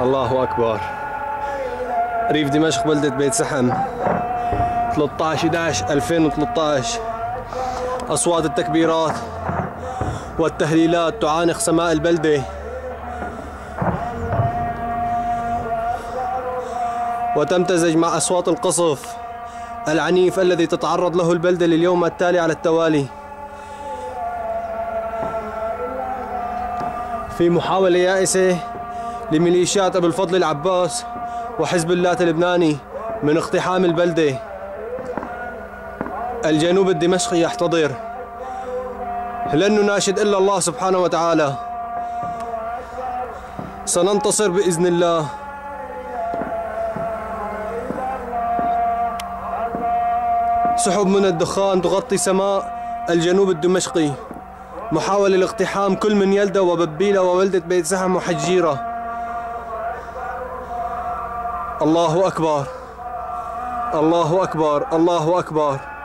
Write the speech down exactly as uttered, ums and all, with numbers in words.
الله أكبر. ريف دمشق بلدة بيت سحم ثلاثة عشر أحد عشر ألفين وثلاثة عشر. أصوات التكبيرات والتهليلات تعانق سماء البلدة وتمتزج مع أصوات القصف العنيف الذي تتعرض له البلدة لليوم التالي على التوالي، في محاولة يائسة لميليشيات أبو الفضل العباس وحزب الله اللبناني من اقتحام البلدة. الجنوب الدمشقي يحتضر، لن نناشد إلا الله سبحانه وتعالى. سننتصر بإذن الله. سحب من الدخان تغطي سماء الجنوب الدمشقي، محاولة لاقتحام كل من يلدة وببيلة وولدة بيت سحم وحجيرة. الله أكبر الله أكبر الله أكبر.